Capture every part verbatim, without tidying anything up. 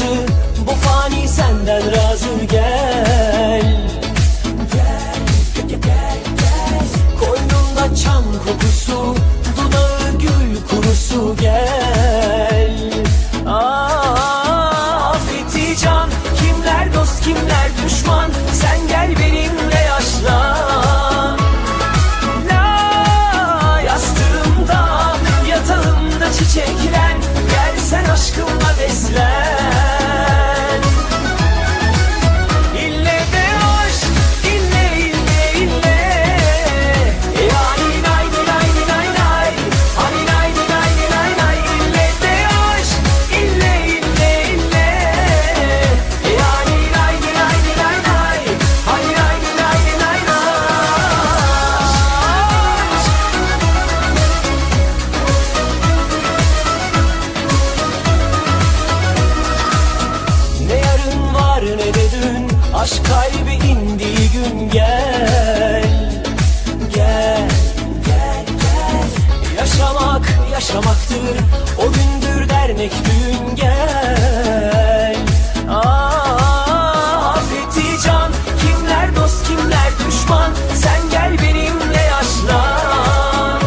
sazı, bu fani senden razı. Gel, gel, gel, gel, gel. Koynunda çam kokusu, dudağı gül kurusu. Gel, ah, affeti can. Kimler dost kimler düşman, sen gel benimle yaşlan. La, yastığımda yatağımda çiçeklen, gel sen aşkımla beslen. Aşk kalbi indiği gün. Gel, gel, gel, gel. Yaşamak yaşamaktır, o gündür dernek düğün. Gel, ah, affeti can. Kimler dost kimler düşman, sen gel benimle yaşlan.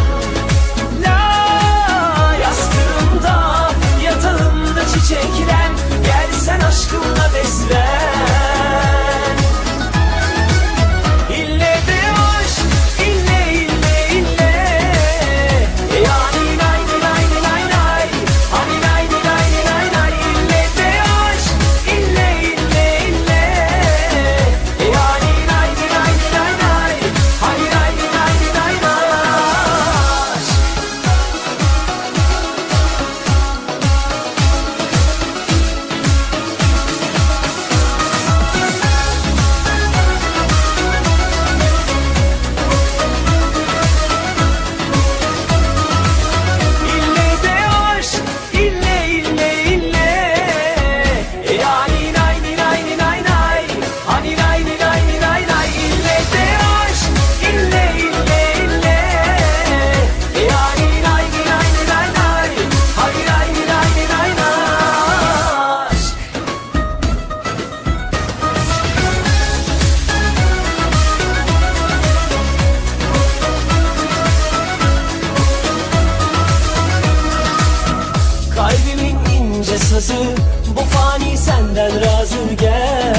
La, yastığımda yatağımda çiçeklen, gel sen aşkımla beslen. Kalbimin ince sazı, bu fani senden razı. Gel,